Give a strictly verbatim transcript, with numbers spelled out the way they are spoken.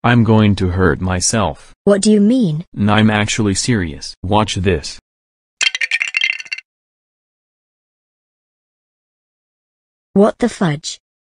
I'm going to hurt myself. What do you mean? I'm actually serious. Watch this. What the fudge?